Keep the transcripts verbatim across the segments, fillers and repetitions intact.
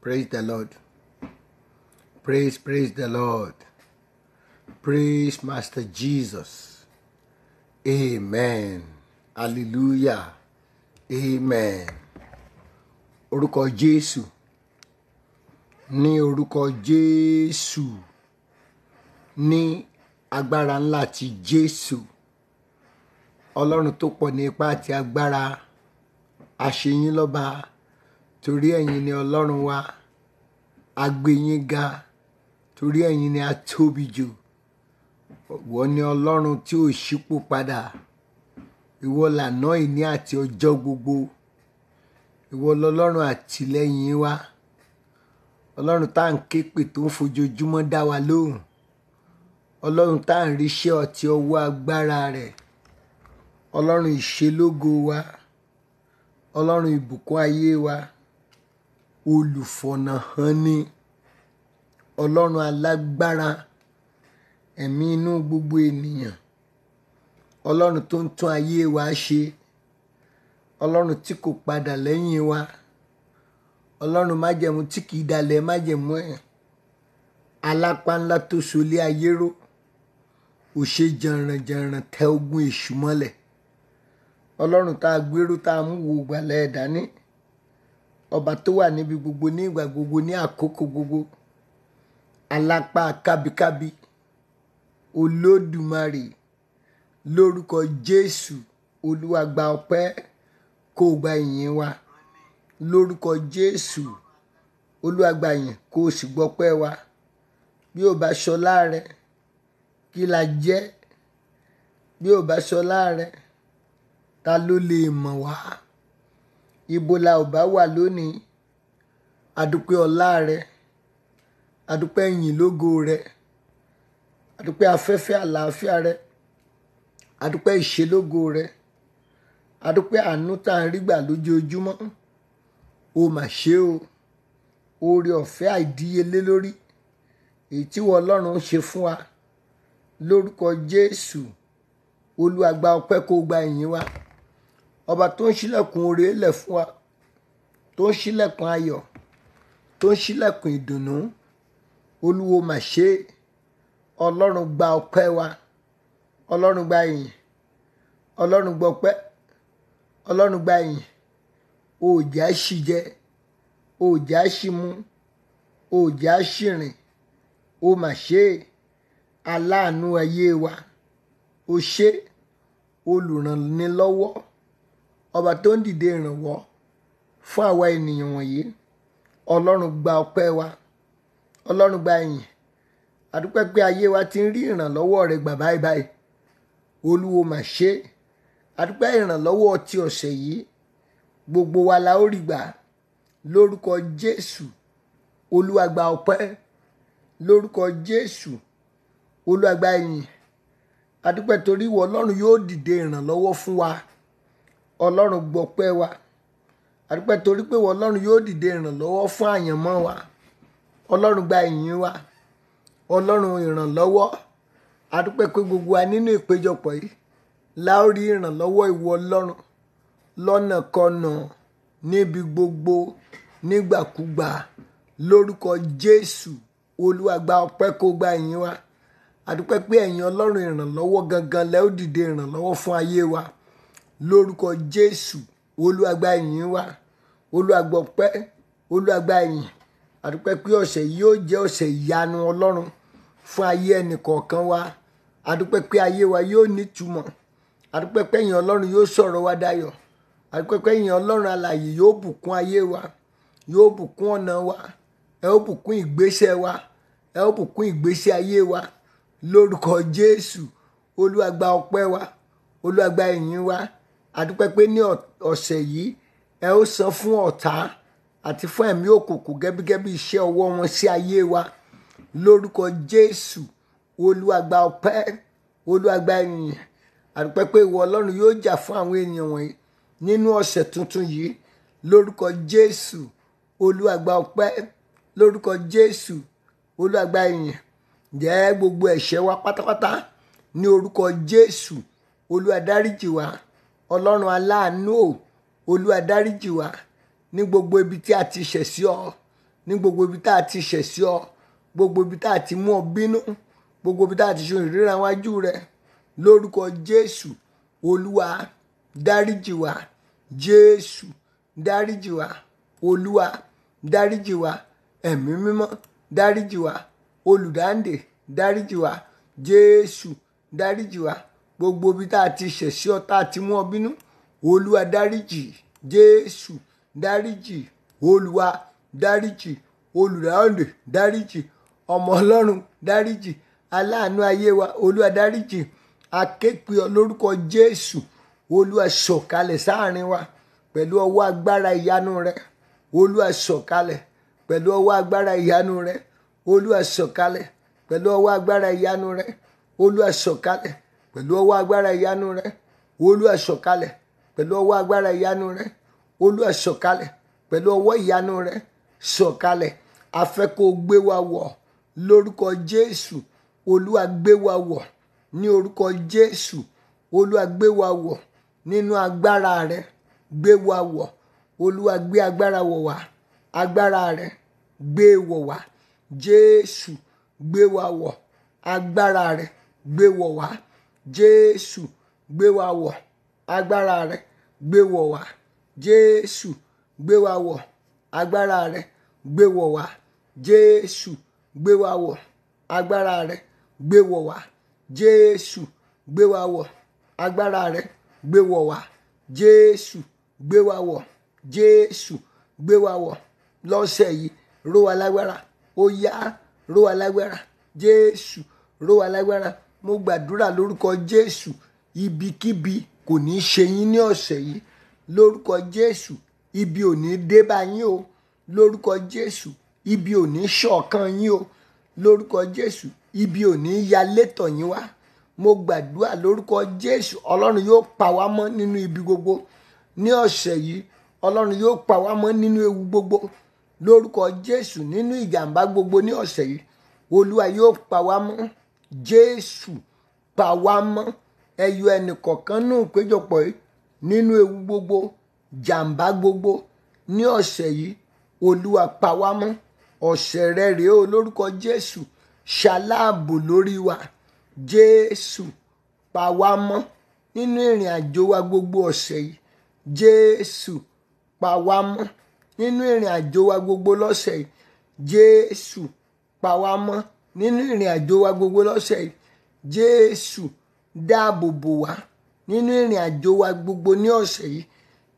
Praise the Lord. Praise, praise the Lord. Praise Master Jesus. Amen. Hallelujah. Amen. Orúkọ Jésù. Ní orúkọ Jésù. Ní agbára ńlá ti Jésù. Ọlọ́run tó pọ̀ ní ipá àti agbára. A ṣe yín lọ́ba. Torí ẹ̀yin ni Ọlọ́run wa. A gbé yín ga. Torí ẹ̀yin ni a tóbi jù. Ìwọ ni Ọlọ́run tí ò ṣípò padà. Ìwọ lànà ìní àti ọjọ́ gbogbo. Ìwọ lọ́lọ́run àtìlẹ́yìn wa. Ọlọ́run tá à ń ké pè tó ń fojoojúmọ́ dá wa lóhùn. Ọlọ́run tá à ń ríṣẹ́ ọtí ọwọ́ agbára rẹ̀. Ọlọ́run ìṣelógo wa. Ọlọ́run ìbùkún ayé wa. Olùfọ̀nà hàn ni. Ọlọ́run alágbára. Ẹ̀mí inú gbogbo ènìyàn. Ọlọ́run tó ń tún ayé wa ṣe. Ọlọ́run tí kò padà lẹ́yìn wa. Ọlọ́run májẹ̀mú tí kìí dalẹ̀ májẹ̀mú ẹ̀. Alápá ńlá tó solé ayé ró. Òṣè jànrànjànràn tẹ ogun èṣù mọ́lẹ̀. Ọlọ́run tá a gbéró tá a mú wo gbàlẹ̀ ẹ̀dá ní. Ọba tó wà níbi gbogbo ní ìgbà gbogbo ní àkókò gbogbo. Alápá kábíkábí. Olódùmarè. Lórúkọ Jésù. Olúwa gba ọpẹ́ kó gba ìyìn wa. Lórúkọ Jésù. Olúwa gba ìyìn kó o sì gbọpẹ́ wa. Bí o bá ṣọlá rẹ kí la jẹ́. Bí o bá ṣọlá rẹ ta ló lè mọ̀ wá. Ibo la ò bá wà lónìí. Adúpẹ́ ọlá rẹ. Adúpẹ́ ìyìn lógo rẹ. Adúpẹ́ afẹ́fẹ́ àlàáfíà rẹ. Adúpẹ́ ìṣelógo rẹ. Adúpẹ́ àánú tá à ń rí gbà lójoojúmọ́. O mà ṣe o. Oore ọ̀fẹ́ àìdíyelé lórí. Èyí tí wọ́n Ọlọ́run ṣe fún wa. Lórúkọ Jésù. Olúwa gba ọpẹ́ kó gba ìyìn wa. Ọba tó ń ṣílẹ̀kùn oore lẹ̀ fún wa. Tó ń ṣílẹ̀kùn ayọ̀. Tó ń ṣílẹ̀kùn ìdùnnú. Olúwo mà ṣe. Ọlọ́run gba ọpẹ́ wa. Ọlọ́run gba ìyìn. Ọlọ́run gba ọpẹ́. Ọlọ́run gba ìyìn. Òòjà ṣì jẹ. Òòjà ṣì mu. Òòjà ṣì rìn. O mà ṣe. Aláàánú ayé wa. O ṣé. Olùrànlọ́wọ́. Ọba tó ń dìde ìrànwọ́ fún àwa ènìyàn wọ̀nyí. Ọlọ́run gba ọpẹ́ wa. Ọlọ́run gba ìyìn. Adúpẹ́ pé ayé wa ti ń rí ìrànlọ́wọ́ rẹ̀ gbà báyìí báyìí. Olúwo mà ṣe. Adúpẹ́ ìrànlọ́wọ́ ti ọ̀sẹ̀ yìí. Gbogbo wa la ó rí gbà. Lórúkọ Jésù. Olúwa gba ọpẹ́. Lórúkọ Jésù. Olúwa gba ìyìn. Adúpẹ́ torí ìwọ Ọlọ́run yóò dìde ìrànlọ́wọ́ fún wa. Ọlọ́run gbọpẹ́ wa. Adúpẹ́ torí pé ìwọ Ọlọ́run yóò dìde ìrànlọ́wọ́ fún àyànmọ́ wa. Ọlọ́run gba ìyìn wa. Ọlọ́run ìrànlọ́wọ́. Adúpẹ́ pé gbogbo wa nínú ìpéjọpọ̀ yìí la ó rí ìrànlọ́wọ́ ìwọ Ọlọ́run lọ́nàkọnà níbi gbogbo nígbàkúgbà. Lórúkọ Jésù. Olúwa gba ọpẹ́ kó gba ìyìn wa. Adúpẹ́ pé ẹ̀yin Ọlọ́run ìrànlọ́wọ́ gangan lẹ ó dìde ìrànlọ́wọ́ fún ayé wa. Lórúkọ Jésù. Olúwa gba ìyìn wa. Olúwa gba ọpẹ́. Olúwa gba ìyìn. Adúpẹ́ pé ọ̀sẹ̀ yìí yóò jẹ́ ọ̀sẹ̀ ìyanu Ọlọ́run fún ayé ẹnìkọ̀ọ̀kan wa. Adúpẹ́ pé ayé wa yóò nítumọ̀. Adúpẹ́ pé ẹ̀yin Ọlọ́run yóò sọ̀rọ̀ wa dayọ̀. Adúpẹ́ pé ẹ̀yin Ọlọ́run alààyè yóò bùkún ayé wa. Yóò bùkún ọ̀nà wa. Ẹ ó bùkún ìgbésẹ̀ wa. Ẹ ó bùkún ìgbésí ayé wa. Lórúkọ Jésù. Olúwa gba ọpẹ́ wa. Olúwa gba ìyìn wa. Adúpẹ́ pé ní ọ̀sẹ̀ yìí ẹ ó san fún ọ̀tá àti fún ẹ̀mí òkùnkùn gẹ́gẹ́ iṣẹ́ ọwọ́ wọn sí ayé wa. Lórúkọ Jésù. Olúwa gba ọpẹ́. Olúwa gba ìyìn. Adúpẹ́ pé ìwọ Ọlọ́run yóò jà fún àwọn ènìyàn wọ̀nyí nínú ọ̀sẹ̀ tuntun yìí. Lórúkọ Jésù. Olúwa gba ọpẹ́. Lórúkọ Jésù. Olúwa gba ìyìn. Jẹ́ gbogbo ẹ̀ṣẹ̀ wa pátápátá ní orúkọ Jésù. Olúwa dáríjì wa. Ọlọ́run aláàánú o. Olúwa dáríjì wa ní gbogbo ibi tí a ti ṣẹ̀ sí ọ. ní gbogbo ibi tá a ti ṣẹ̀ sí ọ, gbogbo ibi tá a ti mú ọ bínú, gbogbo ibi tá a ti ṣe ìríra wájú rẹ, lórúkọ Jésù Olúwa dáríjì wá, Jésù dáríjì wá, Olúwa dáríjì wá, ẹ̀mí mímọ́ dáríjì wá, olùdáǹdè dáríjì wá, Jésù dáríjì wá, gbogbo ibi tá a ti ṣẹ̀ sí ọ tá a ti mú ọ bínú, Olúwa dáríjì, Jésù dáríjì, Olúwa dáríjì, olùdáǹdè dáríjì, ọmọ Ọlọ́run dáríjì, aláàánú ayé wa Olúwa dáríjì, aképe ọ lórúkọ Jésù, Olúwa sọ̀kalẹ̀ sáàrin wa pẹ̀lú ọwọ́ agbára ìyanu rẹ, Olúwa sọ̀kalẹ̀ pẹ̀lú ọwọ́ agbára ìyanu rẹ, Olúwa sọ̀kalẹ̀ pẹ̀lú ọwọ́ agbára ìyanu rẹ, Olúwa sọ̀kalẹ̀ pẹ̀lú ọwọ́ agbára ìyanu rẹ, Olúwa sọ̀kalẹ̀ pẹ̀lú ọwọ́ agbára ìyanu rẹ, Olúwa sọ̀kalẹ̀ pẹ̀lú ọwọ́ ìyanu rẹ, sọ̀kalẹ̀, a fẹ́ kó gbé wa wọ̀ lórúkọ Jésù, Olúwa gbé wa wọ̀ ní orúkọ Jésù, Olúwa gbé wa wọ̀ nínú agbára rẹ, gbé wa wọ̀, Olúwa gbé agbára wọ̀ wá, agbára rẹ gbé wọ̀ wá, Jésù gbé wa wọ̀, agbára rẹ gbé wọ̀ wá, Jésù gbé wa wọ̀, agbára rẹ gbé wọ̀ wá, Jésù gbé wa wọ̀, agbára rẹ gbé wọ̀ wá, Jésù gbé wa wọ̀, agbára rẹ gbé wọ̀ wá, Jésù gbé wa wọ̀, agbára rẹ gbé wọ̀ wá, Jésù gbé wa wọ̀, Jésù gbé wa wọ̀, lọ́sẹ̀ yìí ró wa lágbára, ó yá ró wa lágbára, Jésù ró wa lágbára. Mo gbàdúrà lórúkọ Jésù, ibikíbi kò ní ṣe yín ní ọ̀sẹ̀ yìí, lórúkọ Jésù ibi ò ní dé bá yín o, lórúkọ Jésù ibi ò ní ṣọ̀kan yín o, lórúkọ Jésù ibi ò ní yalé tọ̀ yín wá. Mo gbàdúrà lórúkọ Jésù, Ọlọ́run yóò pa wá mọ́ nínú ibi gbogbo ní ọ̀sẹ̀ yìí, Ọlọ́run yóò pa wá mọ́ nínú ewu gbogbo lórúkọ Jésù, nínú ìjàmbá gbogbo ní ọ̀sẹ̀ yìí, Olúwa yóò pa wá mọ́, Jésù pa wá mọ́, ẹyọ ẹnìkọ̀ọ̀kan nù péjọpọ̀ yìí nínú ewu gbogbo, jàmbá gbogbo ní ọ̀sẹ̀ yìí, Olúwa pa wá mọ́, ọ̀sẹ̀ rẹ rèé o lórúkọ Jésù, ṣaláàbò lórí wa, Jésù pa wá mọ́ nínú ìrìn àjò wa gbogbo ọ̀sẹ̀ yìí, Jésù pa wá mọ́ nínú ìrìn àjò wa gbogbo lọ́sẹ̀ yìí, Jésù pa wá mọ́ nínú ìrìn àjò wa gbogbo lọ́sẹ̀ yìí, Jésù dáàbò bò wá nínú ìrìn àjò wa gbogbo ní ọ̀sẹ̀ yìí,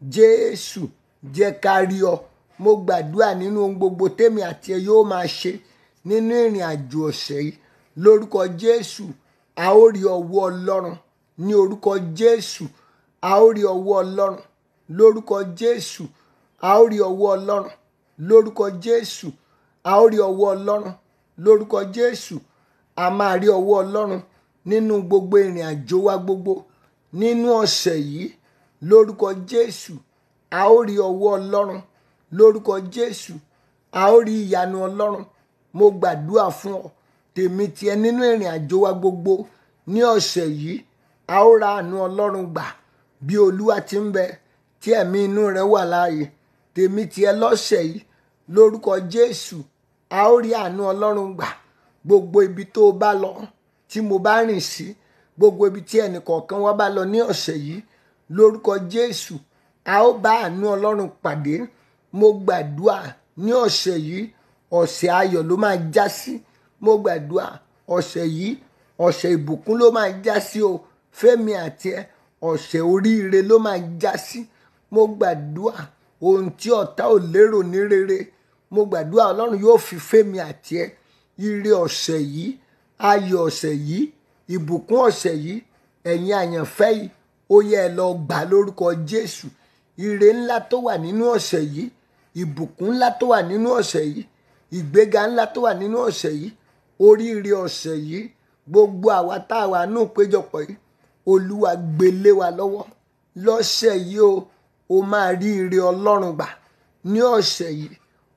Jésù jẹ́ ká rí ọ. Mo gbàdúrà nínú ohun gbogbo tèmi àti ẹ yóò máa ṣe nínú ìrìn àjò ọ̀sẹ̀ yìí, lórúkọ Jésù a ó rí ọwọ́ Ọlọ́run, ní orúkọ Jésù a ó rí ọwọ́ Ọlọ́run, lórúkọ Jésù a ó rí ọwọ́ Ọlọ́run, lórúkọ Jésù a ó rí ọwọ́ Ọlọ́run, lórúkọ Jésù a máa rí ọwọ́ Ọlọ́run nínú gbogbo ìrìn àjò wa gbogbo nínú ọ̀sẹ̀ yìí, lórúkọ Jésù a ó rí ọwọ́ Ọlọ́run, lórúkọ Jésù a ó rí ìyanu Ọlọ́run. Mo gbàdúrà fún ọ, tèmi tiẹ nínú ìrìn àjò wa gbogbo ní ọ̀sẹ̀ yìí, a ó ra àánú Ọlọ́run gbà bí Olúwa ti ń bẹ tí ẹ̀mí inú rẹ̀ wà láàyè, tèmi tiẹ lọ́sẹ̀ yìí lórúkọ Jésù a ó rí àánú Ọlọ́run gbà. Gbogbo ibi tó o bá lọ tí mo bá rìn sí, gbogbo ibi tí ẹnìkọ̀ọ̀kan wa bá lọ ní ọ̀sẹ̀ yìí, lórúkọ Jésù a ó bá àánú Ọlọ́run pàdé. Mo gbàdúrà ní ọ̀sẹ̀ yìí, ọ̀sẹ̀ ayọ̀ ló máa já sí. Mo gbàdúrà ọ̀sẹ̀ yìí, ọ̀sẹ̀ ìbùkún ló máa já sí o, fẹ́mi àti ẹ, ọ̀sẹ̀ oríire ló máa já sí. Mo gbàdúrà ohun tí ọ̀tá ò lérò ní rere, mo gbàdúrà Ọlọ́run yóò fi fẹ́mi àti ẹ, ire ọ̀sẹ̀ yìí, ayọ̀ ọ̀sẹ̀ yìí, ìbùkún ọ̀sẹ̀ yìí, ẹ̀yin àyànfẹ́ yìí, ó yẹ ẹ lọ gbà lórúkọ Jésù. Ire ńlá tó wà nínú ọ̀sẹ̀ yìí, ìbùkún ńlá tó wà nínú ọ̀sẹ̀ yìí, ìgbéga ńlá tó wà nínú ọ̀sẹ̀ yìí, oríire ọ̀sẹ̀ yìí, gbogbo àwa tá a wà nù péjọpọ̀ yìí, Olúwa gbélé wa lọ́wọ́. Lọ́sẹ̀ yìí o, o máa rí ire Ọlọ́run gbà. Ní ọ̀sẹ̀ yìí,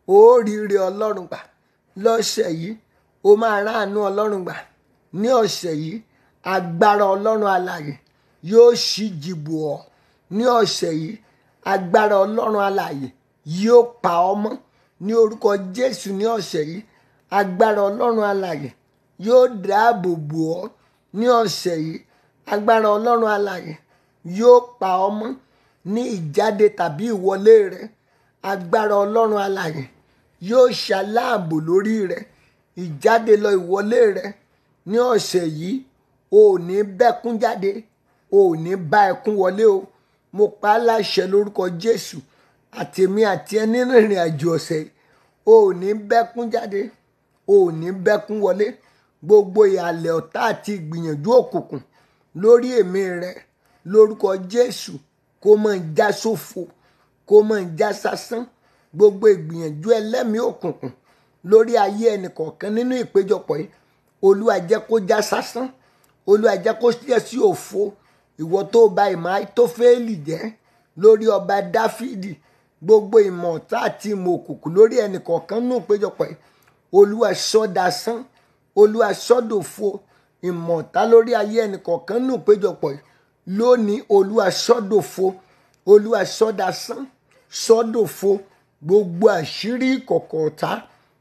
o rí ire Ọlọ́run gbà. Lọ́sẹ̀ yìí, o máa ráàánú Ọlọ́run gbà. Ní ọ̀sẹ̀ yìí, agbára Ọlọ́run alààyè yóò ṣíji bò ọ́. Ní ọ̀sẹ̀ yìí, agbára Ọlọ́run alààyè yóò pa ọ́ mọ́. ní orúkọ Jésù ní ọ̀sẹ̀ yìí agbára Ọlọ́run alààyè yóò dáàbò bò ọ́ ní ọ̀sẹ̀ yìí agbára Ọlọ́run alààyè yóò pa ọ́ mọ́ ní ìjáde tàbí ìwọlé rẹ agbára Ọlọ́run alààyè yóò ṣaláàbò lórí rẹ ìjáde lọ ìwọlé rẹ ní ọ̀sẹ̀ yìí o ò ní bẹ́kún jáde o ò ní bá ẹkún wọlé o mo pa á láṣẹ lórúkọ Jésù àtèmi àti ẹ nínú ìrìn àjò ọ̀sẹ̀ yìí o ò ní bẹ́kún jáde o ò ní bẹ́kún wọlé gbogbo ìhàlẹ̀ ọ̀tá àti ìgbìyànjú òkùnkùn lórí èmi rẹ lórúkọ Jésù kó mọ̀ ń já sófo kó mọ̀ ń já sásán gbogbo ìgbìyànjú ẹlẹ́mìí òkùnkùn lórí ayé ẹnìkọ̀ọ̀kan nínú ìpéjọpọ̀ yìí Olúwa jẹ́ kó já sásán Olúwa jẹ́ kó jẹ́ sí òfo ìwọ tó bà ìmọ̀ Àìtófélì jẹ́ lórí ọba Dáfídì gbogbo ìmọ̀ ọ̀tá àti ìmọ̀ òkùnkùn lórí ẹnìkọ̀ọ̀kan nínú ìpéjọpọ̀ yìí Olúwa sọ dasán Olúwa sọ dòfo ìmọ̀ ọ̀tá lórí ayé ẹnìkọ̀ọ̀kan nínú ìpéjọpọ̀ yìí lónìí Olúwa sọ dòfo Olúwa sọ dasán sọ dòfo gbogbo àṣírí ìkọ̀kọ̀ ọ̀tá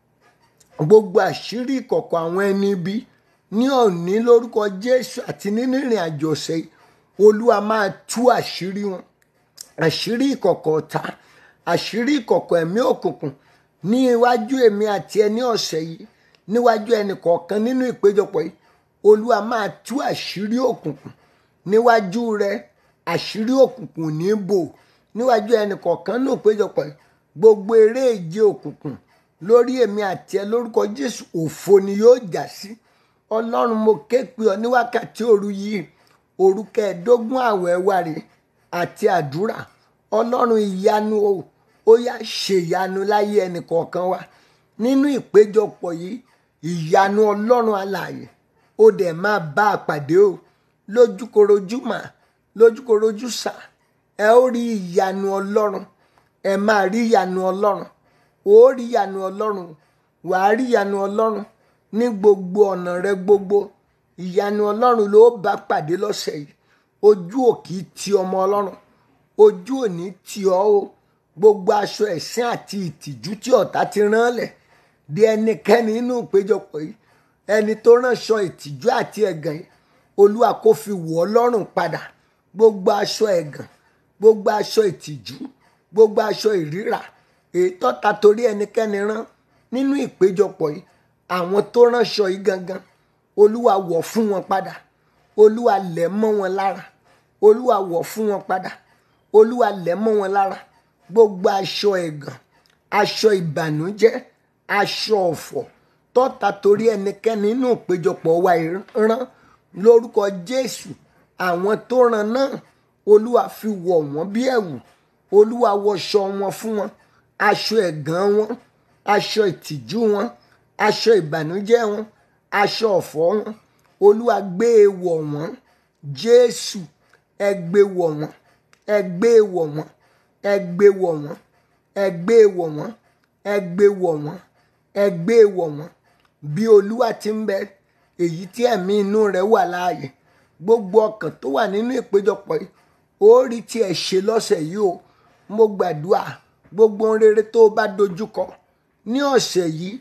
gbogbo àṣírí ìkọ̀kọ̀ àwọn ẹni ibi ní òní lórúkọ Jésù àti nínú ìrìn àjò ọ̀sẹ̀ yìí Olúwa máa tú àṣírí wọn àṣírí ìkọ̀kọ̀ ọ̀tá àṣírí ìkọ̀kọ̀ ẹ̀mí òkùnkùn ní iwájú èmi àti ẹni ọ̀sẹ̀ yìí níwájú ẹnì kọ̀ọ̀kan nínú ìpéjọpọ̀ yìí Olúwa máa tú àṣírí òkùnkùn níwájú rẹ àṣírí òkùnkùn ní bò níwájú ẹnì kọ̀ọ̀kan nínú ìpéjọpọ̀ yìí gbogbo eré ìje òkùnkùn lórí èmi àti ẹ lórúkọ Jésù òfo ni yóò já sí Ọlọ́run mo ké pe ọ ní wákàtí òru yìí òru kẹẹ̀ẹ́dógún àwẹ̀ wa rè àti àdúrà Ọlọ́run ìyanu o ó yá ṣèyanu láyé ẹnì kọ̀ọ̀kan wa nínú ìpéjọpọ̀ yìí ìyanu Ọlọ́run alààyè ó dẹ̀ máa bá a pàdé o lójúkorojú mà lójúkorojú sà ẹ ó rí ìyanu Ọlọ́run ẹ máa rí ìyanu Ọlọ́run ó rí ìyanu Ọlọ́run wàá rí ìyanu Ọlọ́run ní gbogbo ọ̀nà rẹ gbogbo ìyanu Ọlọ́run ló bá pàdé lọ́sẹ̀ yìí ojú òkì ti ọmọ Ọlọ́run ojú òní ti ọ́ o gbogbo aṣọ ẹ̀sín àti ìtìjú tí ọ̀tá ti rán lẹ̀ di ẹnikẹ́ni nínú ìpéjọpọ̀ yìí ẹni tó ránṣọ ìtìjú àti ẹ̀gàn yìí Olúwa kó fi wọ̀ ọ́ lọ́rùn padà gbogbo aṣọ ẹ̀gàn gbogbo aṣọ ìtìjú gbogbo aṣọ ìríra èyí tọ́ta torí ẹnikẹ́ni rán nínú ìpéjọpọ̀ yìí àwọn tó ránṣọ yìí gangan Olúwa wọ̀ fún wọn padà Olúwa lẹ̀ mọ́ wọn lára Olúwa wọ̀ fún wọn padà Olúwa lẹ̀ mọ́ wọn lára gbogbo aṣọ ẹ̀gàn aṣọ ìbànújẹ́ aṣọ ọ̀fọ̀ tọ́ta torí ẹnikẹ́ni nínú ìpéjọpọ̀ wa rán lórúkọ Jésù àwọn tó rán náà Olúwa fi wọ̀ wọ́n bí ẹ̀wù Olúwa wọṣọ wọn fún wọn aṣọ ẹ̀gàn wọn aṣọ ìtìjú wọn aṣọ ìbànújẹ́ wọn aṣọ ọ̀fọ̀ wọn Olúwa gbé e wọ̀ wọ́n Jésù ẹ gbé wọ̀ wọ́n ẹ gbé wọ̀ wọ́n ẹ gbé wọ̀ wọ́n ẹ gbé wọ̀ wọ́n ẹ gbé wọ̀ wọ́n ẹ gbé wọ̀ wọ́n bí Olúwa ti ń bẹ èyí tí ẹ̀mí inú rẹ̀ wà láàyè gbogbo ọkàn tó wà nínú ìpéjọpọ̀ yìí ó rí tí ẹ ṣe lọ́sẹ̀ yìí o mo gbàdúrà gbogbo ohun rere tó bá dojúkọ ní ọ̀sẹ̀ yìí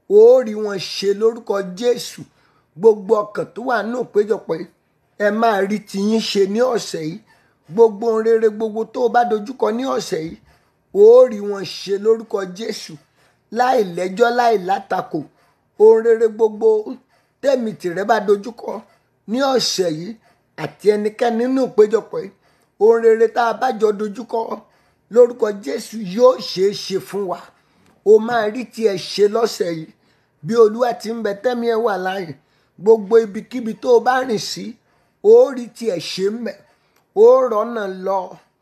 ó rí wọn ṣe lórúkọ Jésù gbogbo ọkàn tó wà nínú ìpéjọpọ̀ yìí ẹ máa rí tiyín ṣe ní ọ̀sẹ̀ yìí gbogbo ohun rere gbogbo tó bá dojúkọ ní ọ̀sẹ̀ yìí ó rí wọn ṣe lórúkọ Jésù láì lẹ́jọ́ láì látakò ohun rere gbogbo tẹ̀mí tìrẹ bá dojúkọ ní ọ̀sẹ̀ yìí àti ẹnikẹ́ni nínú ìpéjọpọ̀ yìí ohun rere tá a bá jọ dojúkọ lórúkọ Jésù yóò ṣeé ṣe fún wa o máa rí tiẹ̀ ṣe lọ́sẹ̀ yìí bí Olúwa ti ń bẹ tẹ́mi ẹ wà láàyè gbogbo ibikíbi tó o bá rìn sí ó rí tiẹ̀ ṣe ń bẹ ó rọ́nà lọ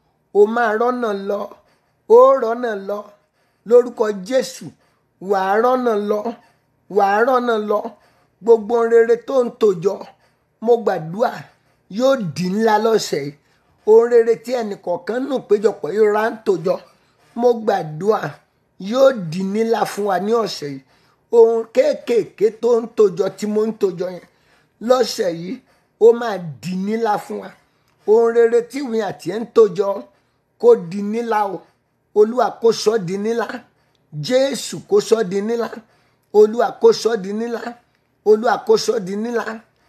o máa rọ́nà lọ ó rọ́nà lọ lórúkọ Jésù wàá rọ́nà lọ wàá rọ́nà lọ gbogbo ohun rere tó ń tòjọ mo gbàdúrà yóò di ńlá lọ́sẹ̀ yìí ohun rere tí ẹnìkọ̀ọ̀kan nù péjọpọ̀ yóò rà ń tòjọ mo gbàdúrà yóò di ńlá fún wa ní ọ̀sẹ̀ yìí ohun kéékèèké tó ń tòjọ tí mo ń tòjọ yẹn lọ́sẹ̀ yìí ó máa di ńlá fún wa ohun rere tí ìwé àti ẹ̀ ń tòjọ kó di ńlá o Olúwa kó sọ di ńlá Jésù kó sọ di nílá, Olúwa kó sọ di nílá, Olúwa kó sọ di nílá,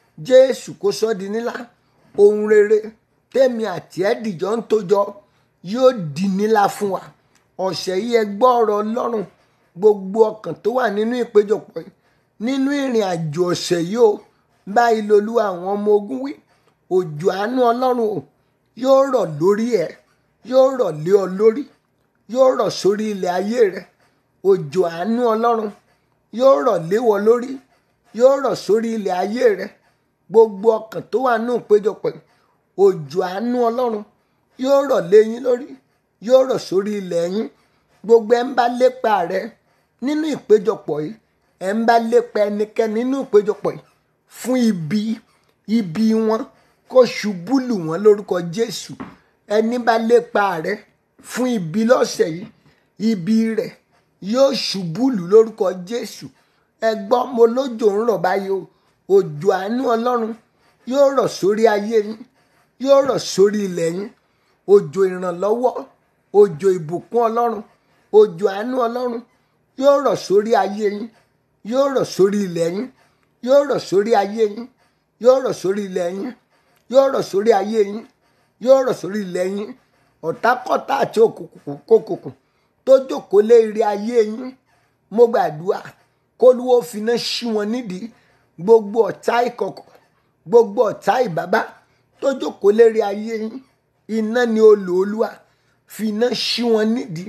Jésù kó sọ di nílá. Ohun rere tèmi àti ẹ̀dìjọ́ ń tójọ yóò di nílá fún wa. Ọ̀sẹ̀ yìí ẹ gbọ́ ọ̀rọ̀ Ọlọ́run, gbogbo ọkàn tó wà nínú ìpéjọpọ̀ yìí, nínú ìrìn àjò ọ̀sẹ̀ yìí o, báyìí lolúwa àwọn ọmọ ogun wí, òjò àánú Ọlọ́run o yóò rọ̀ lórí ẹ, yóò rọ̀ lé ọ lórí, yóò rọ̀ sórí ilẹ̀ ayé rẹ. Òjò àánú Ọlọ́run yóò rọ̀ lé wọ lórí, yóò rọ̀ sórí ilẹ̀ ayé rẹ. Gbogbo ọkàn tó wà nínú ìpéjọpọ̀ yìí, òjò àánú Ọlọ́run yóò rọ̀ lé yín lórí, yóò rọ̀ sórí ilẹ̀ yín. Gbogbo ẹ̀ ń bá lépa rẹ nínú ìpéjọpọ̀ yìí, ẹ̀ ń bá lépa ẹnikẹ́ni nínú ìpéjọpọ̀ yìí fún ibi, ibi wọn kó ṣubú lù wọ́n lórúkọ Jésù. Ẹni bá lépa rẹ fún ibi lọ́sẹ̀ yìí, ibi rẹ̀ yóò ṣubú lù lórúkọ Jésù. Ẹ gbọ́, mo lójò ń rọ̀ báyìí o. Òjò àánú Ọlọ́run yóò rọ̀ sórí ayé yín, yóò rọ̀ sórí ilẹ̀ yín. Òjò ìrànlọ́wọ́, òjò ìbùkún Ọlọ́run, òjò àánú Ọlọ́run yóò rọ̀ sórí ayé yín, yóò rọ̀ sórí ilẹ̀ yín, yóò rọ̀ sórí ayé yín, yóò rọ̀ sórí ilẹ̀ yín, yóò rọ̀ sórí ayé yín, yóò rọ̀ sórí ilẹ̀ yín. Ọ̀tákọ́tá àti òkùnkùn kòkùnkùn tó jókòó lé ire ayé yín, mo gbàdúrà k'Olúwa finá ṣí wọn nídìí. Gbogbo ọ̀tá ìkọ̀kọ̀, gbogbo ọ̀tá ìbábá tó jókòó lé ire ayé yín, iná ni olè Olúwa finá ṣí wọn nídìí.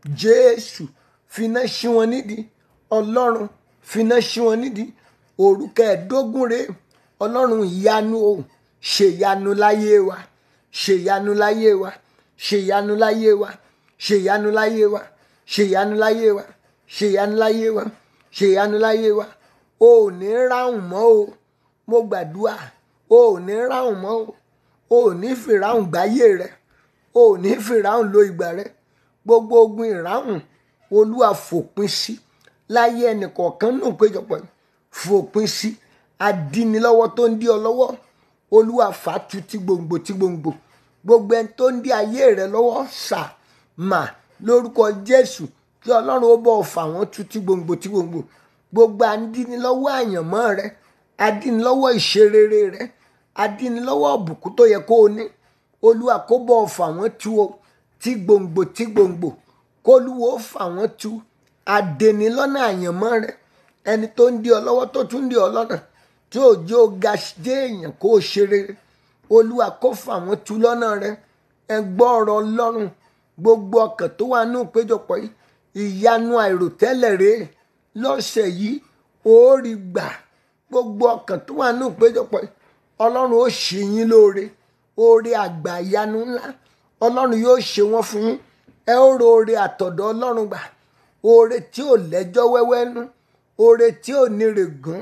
Jésù finá ṣí wọn nídìí. Ọlọ́run finá ṣí wọn nídìí. Òru kẹẹ̀ẹ́dógún rèé, Ọlọ́run ìyanu o, ṣèyanu láyé wa, ṣèyanu láyé wa, ṣèyanu láyé wa, ṣèyanu láyé wa, ṣèyanu láyé wa, ṣèyanu láyé wa, ṣèyanu láyé wa. O ò ní ráhùn mọ́ o, mo gbàdúrà, o ò ní ráhùn mọ́ o, o ò ní fìráhùn gbáyé rẹ, o ò ní fìráhùn lo ìgbà rẹ. Gbogbo ogun ìráhùn Olúwa fòpin sí láyé ẹnìkọ̀ọ̀kan nù péjọpọ̀ yìí, fòpin sí. Adínilọ́wọ́ tó ń dí ọ lọ́wọ́, Olúwa fàtu tí gbòǹgbò tí gbòǹgbò. Gbogbo ẹni tó ń dí ayé rẹ lọ́wọ́ sà mà lórúkọ Jésù, kí Ọlọ́run ó bọ̀ fà wọ́n tu tí gbòǹgbò tí gbòǹgbò. Gbogbo adínilọ́wọ́ àyànmọ́ rẹ, adínilọ́wọ́ ìṣerere rẹ, adínilọ́wọ́ ọ̀bùkún tó yẹ kó o ní, Olúwa kó bọ̀ fà wọ́n tu o tí gbòǹgbò tí gbòǹgbò. K'Olúwa ó fà wọ́n tu. Adẹnilọ́nà àyànmọ́ rẹ, ẹni tó ń dí ọ lọ́wọ́ tó tún dí ọ lọ́nà, tí ò jẹ́ ó ga dé èèyàn kó o ṣe rere, Olúwa kó fà wọ́n tu lọ́nà rẹ. Ẹ gbọ́ ọ̀rọ̀ Ọlọ́run, gbogbo ọkàn tó wà nínú ìpéjọpọ̀ yìí, ìyanu àìròtẹ́lẹ̀ rèé lọ́sẹ̀ yìí, ó rí gbà. Gbogbo ọkàn tó wà nínú ìpéjọpọ̀ yìí, Ọlọ́run ó ṣe yín lóore, oore àgbà ìyanu ńlá Ọlọ́run yóò ṣe wọ́n fún yín. Ẹ ó ro oore àtọ̀dọ̀ Ọlọ́run gbà, oore tí ò lẹ́jọ́ wẹ́wẹ́ nú, oore tí ò ní règún,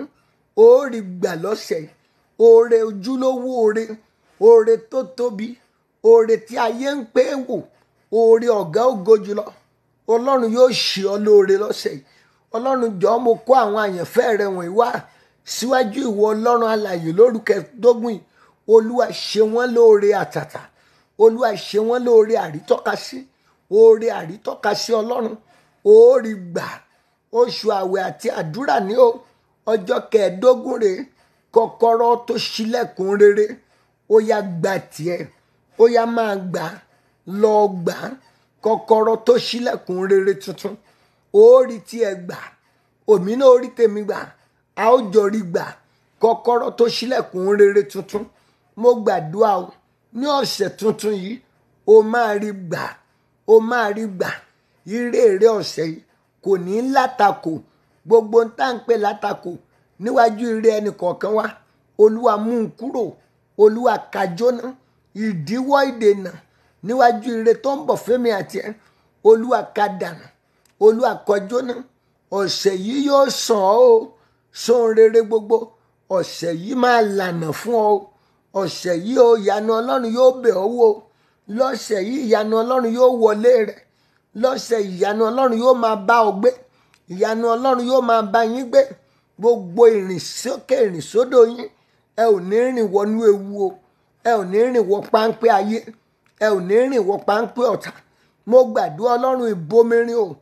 ó rí gbà lọ́sẹ̀ yìí. Oore ojúlówó oore, oore tó tóbi, oore tí ayé ń pè wò, oore ọ̀gá ògo jùlọ. Ọlọ́run yóò ṣe ọ lóore lọ́sẹ̀ yìí. Ọlọ́run jọ̀ọ́, mo kó àwọn àyànfẹ́ rẹ wọ̀nyí wá síwájú ìwọ Ọlọ́run alààyè lóru kẹẹ̀ẹ́dógún yìí. Olúwa ṣe wọ́n lóore àtàtà, Olúwa ṣe wọ́n lóore àrítọ́kasí, oore àrítọ́kasí Ọlọ́run ó rí gbà. Oṣù àwẹ̀ àti àdúrà ní o, ọjọ́ kẹẹ̀ẹ́dógún rèé. Kọ́kọ́rọ́ tó ṣílẹ̀kùn rere, ó yá gbà tiẹ̀, ó yá máa gbà, lọ gbà. Kọ́kọ́rọ́ tó ṣílẹ̀kùn rere tuntun, ó rí tiẹ̀ gbà, òmí náà ó rí tèmi gbà, a ó jọ rí gbà. Kọ́kọ́rọ́ tó ṣílẹ̀kùn rere tuntun, mo gbàdúrà o, ní ọ̀sẹ̀ tuntun yìí, o máa rí gbà, o máa rí gbà. Ire èrè ọ̀sẹ̀ yìí kò ní látakò. Gbogbo ń tá ń pè látakò níwájú ire ẹnì kọ̀ọ̀kan wa, Olúwa mú un kúrò, Olúwa kájóná. Ìdíwọ́ ìdènà níwájú ire tó ń bọ̀ fẹ́mi àti ẹ, Olúwa ká dànù, Olúwa kọjóná. Ọ̀sẹ̀ yìí yóò sàn ọ́ o, sóhun rere gbogbo. Ọ̀sẹ̀ yìí máa lànà fún ọ o. Ọ̀sẹ̀ yìí o, ìyanu Ọlọ́run yóò bẹ̀ ọ́ wò. Lọ́sẹ̀ yìí ìyanu Ọlọ́run yóò wọlé rẹ̀. Lọ́sẹ̀ ìyanu Ọlọ́run yóò máa bá ọ gbé. Ìyanu Ọlọ́run yóò máa bá yín gbé. Gbogbo ìrìn sókè ìrìn sódò yín, ẹ ò ní rìn wọnú ewu o. Ẹ ò ní rìn wọ páńpẹ́ ayé, ẹ ò ní rìn wọ páńpẹ́ ọ̀tá. Mo gbàdúrà Ọlọ́run ìbomirin o,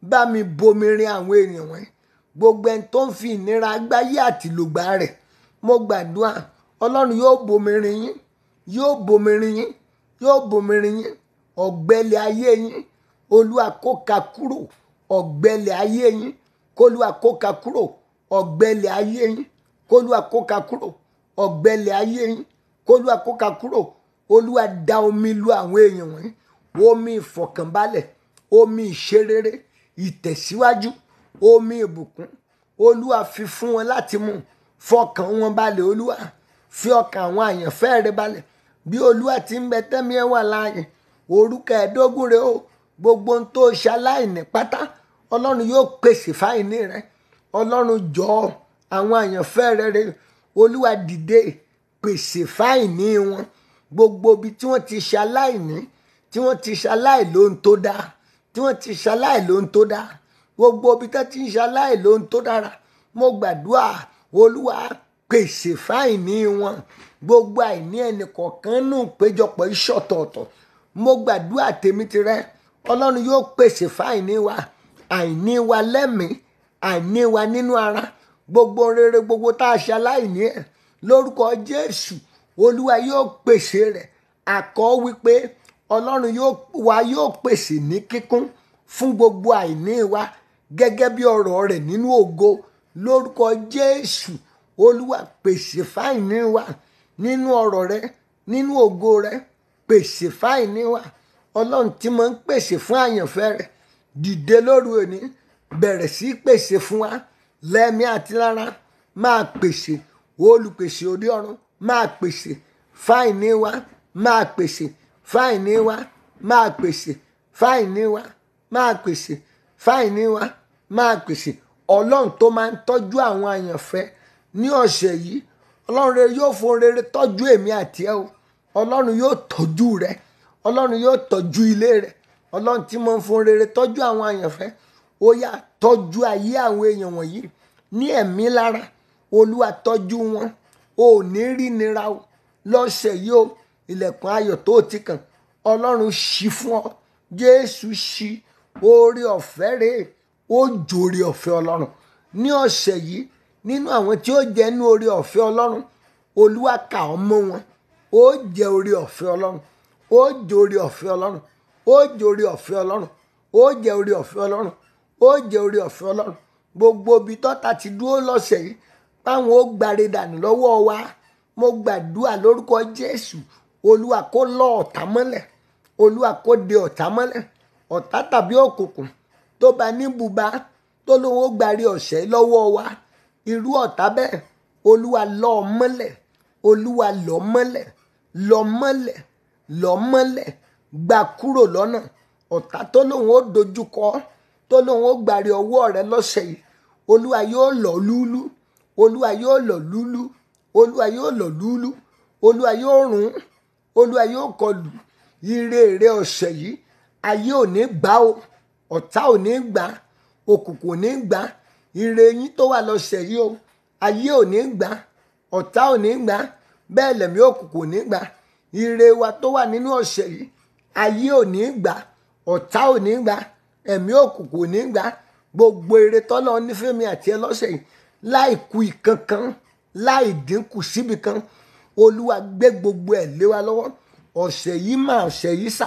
bá mi bomirin àwọn ènìyàn wọ̀nyí, gbogbo ẹni tó ń fi ìnira gbáyé àtìlògbà rẹ̀, mo gbàdúrà ọlọ́run yóò bomirin yín, yóò bomirin yín, yóò bomirin yín. Ọ̀gbẹlẹ̀ ayé yín olúwa kó ka kúrò, ọ̀gbẹlẹ̀ ayé yín kólúwa kó ka kúrò, ọ̀gbẹlẹ̀ ayé yín kólúwa kó ka kúrò, ọ̀gbẹlẹ̀ ayé yín kólúwa kó ka kúrò. Olúwa dá omi lu àwọn èèyàn wọ̀nyí, omi ìfọ̀kànbalẹ̀, omi ìṣerere, ìtẹ̀síwájú, omi ìbùkún. Olúwa fi fún wọn láti mú, fọkàn wọn balẹ̀. Olúwa fi ọkàn àwọn àyànfẹ́ rẹ balẹ̀. Bí olúwa ti ń bẹ tẹ́mi ẹ wà láàyè, orúkọ ẹ̀ẹ́dógún rẹ o, gbogbo ohun tó ṣaláìní pátá ọlọ́run yóò pèsè fáìní rẹ. Ọlọ́run jọ̀ọ́ àwọn àyànfẹ́ rẹ rẹ, olúwa dìde pèsè fáìní wọn. Gbogbo ibi tí wọ́n ti ṣaláìní, tí wọ́n ti ṣaláì lóhun tó dáa, tí wọ́n ti ṣaláì lóhun tó dáa, gbogbo ibi tí wọ́n ti ṣaláì lóhun tó dára, mo gbàdúrà olúwa pèsè fáìní wọn. Gbogbo àìní ẹnì kọ̀ọ̀kan nù péjọpọ̀ ìṣọ̀tọ̀ọ̀tọ̀, mo gbàdúrà tèmi tirẹ̀, ọlọ́run yóò pèsè fáìní wa, àìní wa lẹ́mìí, àìní wa nínú ara, gbogbo rere gbogbo tá a ṣaláìní ẹ̀ lórúkọ Jésù olúwa yóò pèsè rẹ̀. Àkọ́ wípé ọlọ́run yóò wa yóò pèsè ní kíkún fún gbogbo àìní wa gẹ́gẹ́ bí ọ̀rọ̀ rẹ̀ nínú ògo lórúkọ Jésù. Olúwa pèsè fáìní wa nínú ọ̀rọ̀ rẹ, nínú ògo rẹ, pèsè fáìní wa. Ọlọ́run tí mo ń pèsè fún àyànfẹ́ rẹ, dìde lóru òní, bẹ̀rẹ̀ sí pèsè fún wa lẹ́mí àti lára. Máa pèsè, olùpèsè òde ọ̀run máa pèsè fáìní wa, máa pèsè fáìní wa, máa pèsè fáìní wa, máa pèsè fáìní wa, máa pèsè. Ọlọ́run tó máa ń tọ́jú àwọn àyànfẹ́ ní ọ̀sẹ̀ yìí, ọlọ́run rere yóò fún rere tọ́jú èmi àti ẹ o. Ọlọ́run yóò tọ́jú rẹ, ọlọ́run yóò tọ́jú ilé rẹ. Ọlọ́run tí mo ń fún rere tọ́jú àwọn àyànfẹ́, ó yá tọ́jú ayé àwọn èèyàn wọ̀nyí ní ẹ̀mí lára. Olúwa tọ́jú wọn, o ò ní rí nira o lọ́sẹ̀ yìí o. Ilẹ̀kùn ayọ̀ tó ti kàn ọlọ́run ṣí fún ọ, Jésù ṣí. Oore ọ̀fẹ́ rèé, ó jòrè ọ̀fẹ́ ọlọ́run ní ọ̀sẹ̀ yìí. Nínú àwọn tí ó jẹ́ ní oore ọ̀fẹ́ ọlọ́run, olúwa kà ọ́ mọ́ wọn. Ó jẹ́ oore ọ̀fẹ́ ọlọ́run, ó jòrè ọ̀fẹ́ ọlọ́run, ó jòrè ọ̀fẹ́ ọlọ́run, ó jẹ́ oore ọ̀fẹ́ ọlọ́run, ó jẹ́ oore ọ̀fẹ́ ọlọ́run. Gbogbo ibi tọ́ta ti dúró lọ́sẹ̀ yìí báwọn ó gbàre dànù lọ́wọ́ wa, mo gbàdúrà lórúkọ Jésù, olúwa kó lọ ọ̀tá mọ́lẹ̀, olúwa kó de ọ̀tá mọ́lẹ̀. Ọ̀tá tàbí òkùnkùn tó bá ní bùbá tó lóun ó gbàre ọ̀sẹ̀ lọ́wọ́ wa, irú ọ̀tá bẹ́ẹ̀ olúwa lọ mọ́lẹ̀, olúwa lọ mọ́lẹ̀, lọ mọ́lẹ̀, lọ mọ́lẹ̀, gbà kúrò lọ́nà. Ọ̀tá tó lóun ó dojúkọ, tó lóun ó gbàre ọwọ́ rẹ lọ́sẹ̀ yìí, olúwa yóò lọ lúlú, olúwa yóò lọ lúlú, olúwa yóò lọ lúlú, olúwa yóò rún, olúwa yóò kọlù. Ire rẹ ọ̀sẹ̀ yìí ayé ò ní gbà o, ọ̀tá ò ní gbà, òkùnkùn ò ní gbà. Ire yín tó wà lọ́sẹ̀ yìí o, ayé ò ní gbà, ọ̀tá ò ní gbà, bẹ́ẹ̀ lẹ̀mí òkùnkùn ò ní gbà. Ire wa tó wà nínú ọ̀sẹ̀ yìí, ayé ò ní gbà, ọ̀tá ò ní gbà, ẹ̀mí òkùnkùn ò ní gbà. Gbogbo ire tọ́lọ́ nífẹ̀ẹ́ mi àti ẹ lọ́sẹ̀ yìí, láì kù ìkankan, láì dínkù síbi kan, olúwa gbé gbogbo ẹ̀ lé wa lọ́wọ́. Ọ̀sẹ̀ yìí mà ọ̀sẹ̀ yìí sà,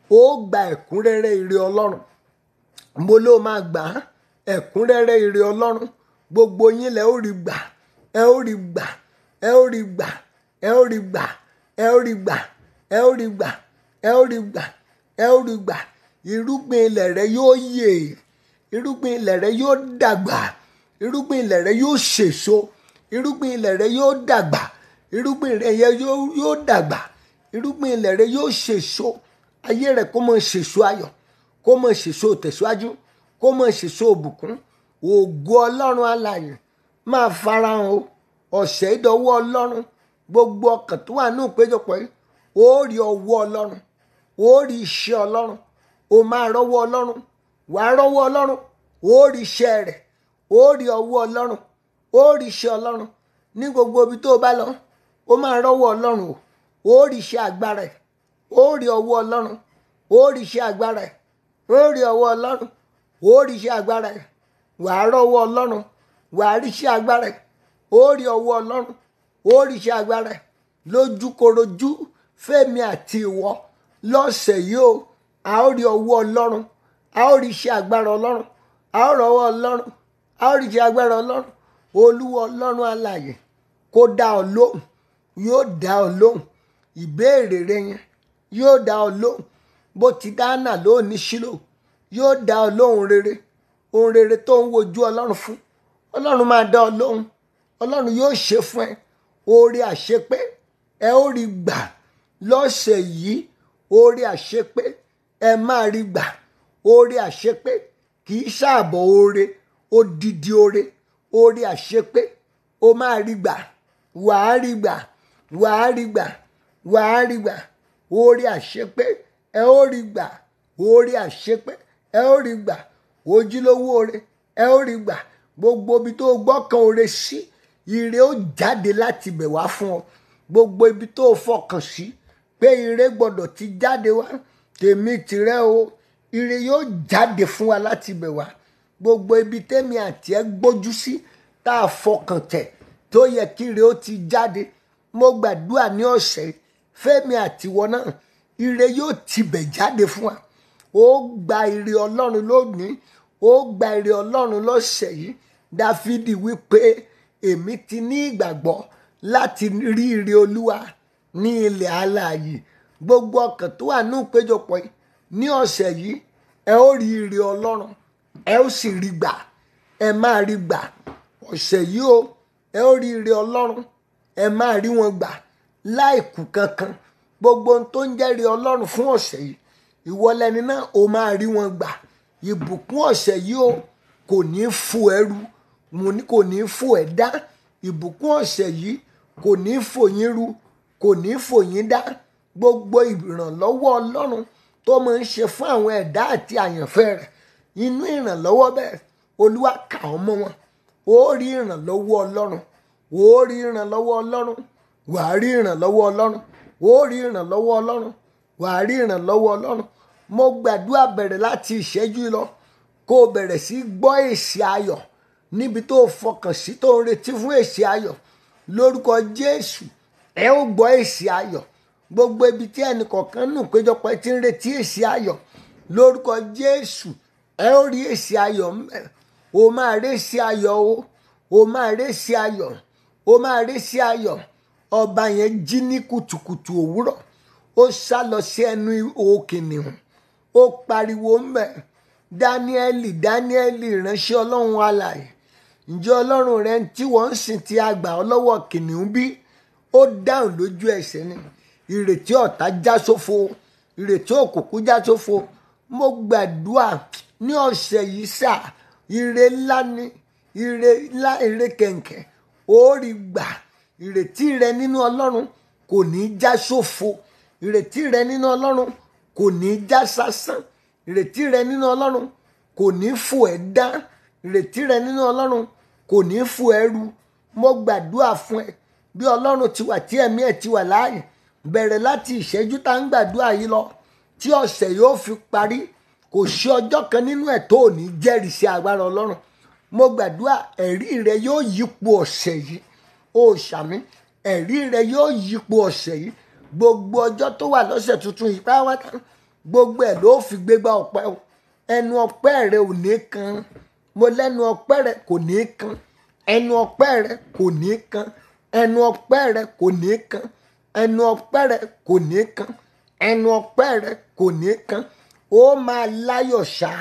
ó gba ẹ̀kúnrẹ́rẹ́ ire ọlọ́run. Mo ló máa gbà á, ẹ̀kúnrẹ́rẹ́ ire ọlọ́run. Gbogbo yín lẹ ó rí gbà, ẹ ó rí gbà, ẹ ó rí gbà, ẹ ó rí gbà, ẹ ó rí gbà, ẹ ó rí gbà, ẹ ó rí gbà, ẹ ó rí gbà. Irúgbìn ilẹ̀ rẹ yóò yè, irúgbìn ilẹ̀ rẹ yóò dàgbà, irúgbìn ilẹ̀ rẹ yóò ṣèso, irúgbìn ilẹ̀ rẹ yóò dàgbà, irúgbìn rẹ yóò dàgbà, irúgbìn ilẹ̀ rẹ yóò ṣèso. Ayé rẹ kó mọ ṣèso ayọ̀, kó mọ ṣèso tẹ̀síwájú, kó mọ ṣèso òbùkún. Ògo ọlọ́run alààyè máa farahàn o. Ọ̀sẹ̀ ìdọ̀wọ́ ọlọ́run, gbogbo ọkàn tó wà ní ìpéjọpọ̀ yìí, ó rí ọwọ́ ọlọ́run, ó rí iṣẹ́ ọlọ́run, ó máa rọ́wọ́ ọlọ́run, wàá rọ́wọ́ ọlọ́run, ó rí iṣẹ́ rẹ̀, ó rí ọwọ́ ọlọ́run, ó rí iṣẹ́ ọlọ́run ní gbogbo ibi tó bá lọ. Ó máa rọ́wọ́ ọlọ́run o, ó rí iṣẹ́ agbára ẹ̀, ó rí ọwọ́ ọlọ́run, ó rí iṣẹ́ agbára ẹ̀, ó rí ọwọ́ ọlọ́run, ó rí iṣẹ́ agbára ẹ̀, wàá rọ́wọ́ ọlọ́run, wàá rí iṣẹ́ agbára ẹ̀, ó rí ọwọ́ ọlọ́run, ó rí iṣẹ́ agbára ẹ̀ lójúkorojú fẹ́mi àti ìwọ lọ́sẹ̀ yìí o. A ó rí ọwọ́ ọlọ́run, a ó rí iṣẹ́ agbára ọlọ́run, a ó rọ́wọ́ ọlọ́run, a ó rí iṣẹ́ agbára ọlọ́run. Olúwa ọlọ́run alààyè kó dá ọ lóhùn, yóò dá ọ lóhùn ìbéèrè rẹ yẹn, yóò dá ọ lóhùn bó ti dáná lónìí Ṣílò, yóò dá ọ lóhùn rere, ohun rere tó ń wojú ọlọ́run fún. Ọlọ́run máa dá ọ lóhùn, ọlọ́run yóò ṣe fún ẹ oore àṣepé, ẹ ó rí gbà lọ́sẹ̀ yìí. Oore àṣepé ẹ máa rí gbà, oore àṣepé kì í ṣàbọ̀ oore, odidi oore, oore àṣepé o máa rí gbà, wàá rí gbà, wàá rí gbà, wàá rí gbà. Oore àṣepé ẹ ó rí gbà, oore àṣepé ẹ ó rí gbà, ojúlówó oore ẹ ó rí gbà. Gbogbo ibi tó gbọ́kàn oore sí, ire ó jáde láti bẹ̀ wá fún ọ. Gbogbo ibi tó fọkàn sí pé ire gbọ́dọ̀ ti jáde wá, tèmi tìrẹ o, ire yóò jáde fún wa láti bẹ̀ wá. Gbogbo ibi tèmi àti ẹ gbójú sí tá a fọkàn tẹ̀ tó yẹ kí ire ó ti jáde, mo gbàdúrà ní ọ̀sẹ̀ fẹ́mi àtiwọ náà, ire yóò tibẹ̀ jáde fún wa. Ó gba ire ọlọ́run lónìí, ó gba ire ọlọ́run lọ́sẹ̀ yìí. Dáfídì wípé èmi ti ní ìgbàgbọ́ láti rí ire olúwa ní ilẹ̀ alààyè. Gbogbo ọkàn tó wà ní ìpéjọpọ̀ yìí ní ọ̀sẹ̀ yìí, ẹ ó rí ire ọlọ́run, ẹ ó sì rí gbà, ẹ máa rí gbà ọ̀sẹ̀ yìí o. Ẹ ó rí ire ọlọ́run, ẹ máa rí wọn gbà láìkù kankan. Gbogbo ohun tó ń jẹ́ ire ọlọ́run fún ọ̀sẹ̀ yìí, ìwọ lẹni náà o máa rí wọn gbà. Ìbùkún ọ̀sẹ̀ yìí o kò ní fò ẹrú, mo ní kò ní fò ẹ dá. Ìbùkún ọ̀sẹ̀ yìí kò ní fò yín rú, kò ní fò yín dá. Gbogbo ìrànlọ́wọ́ ọlọ́run tó máa ń ṣe fún àwọn ẹ̀dá àti àyànfẹ́ rẹ̀, inú ìrànlọ́wọ́ bẹ́ẹ̀ olúwa kà ọ́ mọ́ wọn. Ó rí ìrànlọ́wọ́ ọlọ́run, ó rí ìrànlọ́wọ́ ọlọ́run, wàá rí ìrànlọ́wọ́ ọlọ́run, ó rí ìrànlọ́wọ́ ọlọ́run, wàá rí ìrànlọ́wọ́ ọlọ́run. Mo gbàdúrà bẹ̀rẹ̀ láti ìṣẹ́jú lọ kó o bẹ̀rẹ̀ sí gbọ́ èsì ayọ̀ níbi tó fọkàn sí tó ń retí fún èsì ayọ̀. Lórúkọ Jésù ẹ ó gbọ́ èsì ayọ̀. Gbogbo ibi tí ẹnì kọ̀ọ̀kan nù péjọpọ̀ ti ń retí èsì ayọ̀, lórúkọ Jésù ẹ ó rí èsì ayọ̀ ńbẹ̀. O máa rí èsì ayọ̀ o, o máa rí èsì ayọ̀, o máa rí èsì ayọ̀. Ọba yẹn jí ní kùtùkùtù òwúrọ̀, ó sá lọ sí ẹnu ihò kìnìún, ó pariwo ńbẹ̀, Dáníẹ́lì, Dáníẹ́lì ìránṣẹ́ ọlọ́run alààyè, ǹjẹ́ ọlọ́run rẹ tí wọ́n ń sìn tí a gbà ọ́ lọ́wọ́ kìnìún bí? Ó dáhùn lójú ẹsẹ̀ ni. Ìrètí ọ̀tá já sófo, ìrètí òkùnkùn já sófo. Mo gbàdúrà ní ọ̀sẹ̀ yìí sà, ire ńlá ni, ire ńlá, ire kẹ̀kẹ́ ó rí gbà. Ìrètí rẹ nínú ọlọ́run kò ní já sófo, ìrètí rẹ nínú ọlọ́run kò ní já sásán, ìrètí rẹ nínú ọlọ́run kò ní fò ẹ́ dá, ìrètí rẹ nínú ọlọ́run kò ní fò ẹ́ rú. Mo gbàdúrà fún ẹ bí ọlọ́run ti wà tí ẹ̀mí ẹ̀ ti wà láàyè, bẹ̀rẹ̀ láti ìṣẹ́jú tá ń gbàdúrà yìí lọ tí ọ̀sẹ̀ yóò fi parí, kò sí ọjọ́ kan nínú ẹ̀ tó ò ní jẹ́rìí sí agbára ọlọ́run. Mo gbàdúrà ẹ̀rí rẹ yóò yípo ọ̀sẹ̀ yìí, ó ṣàmì, ẹ̀rí rẹ yóò yípo ọ̀sẹ̀ yìí. Gbogbo ọjọ́ tó wà lọ́sẹ̀ tuntun yìí pátápátá, gbogbo ẹ̀ ló fi gbégbá ọpẹ́ o. Ẹnu ọpẹ́ rẹ ò ní kan, mo lẹ́nu ọpẹ́ rẹ kò ní kan, ẹnu ọpẹ́ rẹ kò ní kan, ẹnu ọpẹ́ rẹ kò ní kan, ẹnu ọpẹ́ rẹ kò ní kan, ẹnu ọpẹ́ rẹ kò ní kan. Ó máa láyọ̀ ṣá,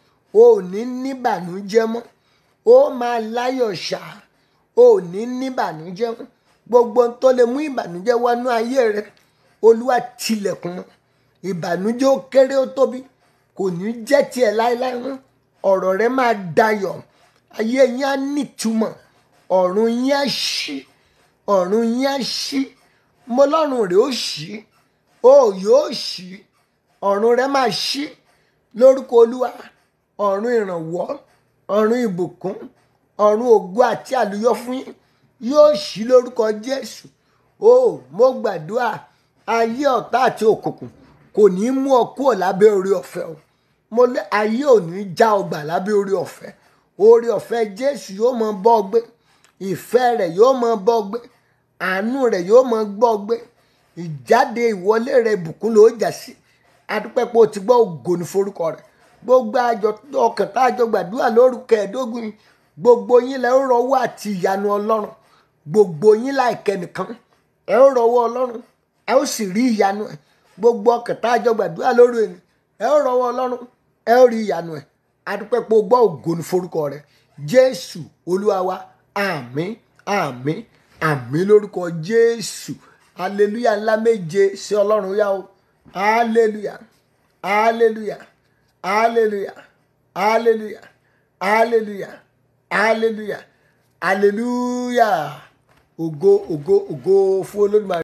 ó ní níbànújẹ́ mọ́, ó máa láyọ̀ ṣá, ó ní níbànújẹ́ mọ́. Gbogbo ohun tó lè mú ìbànújẹ́ wọnú ayé rẹ, olúwa tilẹ̀kùn mọ́. Ìbànújẹ́ ó kéré ó tóbi, kò ní jẹ́ tiẹ̀ láéláé mọ́. Ọ̀rọ̀ rẹ máa dayọ̀, ayé yín á nítumọ̀, ọ̀run yín á ṣí, ọ̀run yín á ṣí. Mo lọ́run rẹ ó ṣí, ó yóò ṣí, ọ̀run rẹ máa ṣí lórúkọ olúwa. Ọ̀run ìrànwọ́, ọ̀run ìbùkún, ọ̀run ògo àti àlùyọ fún yín yóò ṣí lórúkọ Jésù. Ó mo gbàdúrà ayé ọ̀tá àti òkùnkùn kò ní mú ọ kúrò lábẹ́ oore ọ̀fẹ́ o. mo lé ayé ò ní já ọgbà lábẹ́ orí ọ̀fẹ́. Orí ọ̀fẹ́ Jésù yóò mọ bọ́ ọ gbé, ìfẹ́ rẹ̀ yóò mọ bọ́ ọ gbé, àánú rẹ̀ yóò mọ gbọ́ ọ gbé, ìjáde ìwọlé rẹ̀ ìbùkún ló jà sí. Adúpẹ́ pé o ti gbọ́, ògo ní forúkọ rẹ̀. Gbogbo àjọ ọkàn tá a jọ gbàdúrà lórúkọ ẹ̀ẹ́dógún yìí, gbogbo yín lẹ ń rọwọ́ àti ìyanu Ọlọ́run. Gbogbo yín láìkẹ́ nìkan ẹ ó rọwọ́ Ọlọ́run, ẹ ó sì rí ìyanu ẹ̀. Gbogbo ọkàn tá a jọ gbàdúrà lóru ẹni, ẹ ó rọwọ́ Ọlọ́run, ẹ ó rí ìyanu ẹ̀. Adúpẹ́ pé o gbọ́, ògo ní forúkọ rẹ̀. Jésù Olúwa wa, àmín àmín àmín lórúkọ Jésù. Hallelujah ńlá méje sí Ọlọ́run yá o. Hallelujah hallelujah hallelujah hallelujah hallelujah hallelujah hallelujah. Ògo ògo ògo fún Olódùmarè.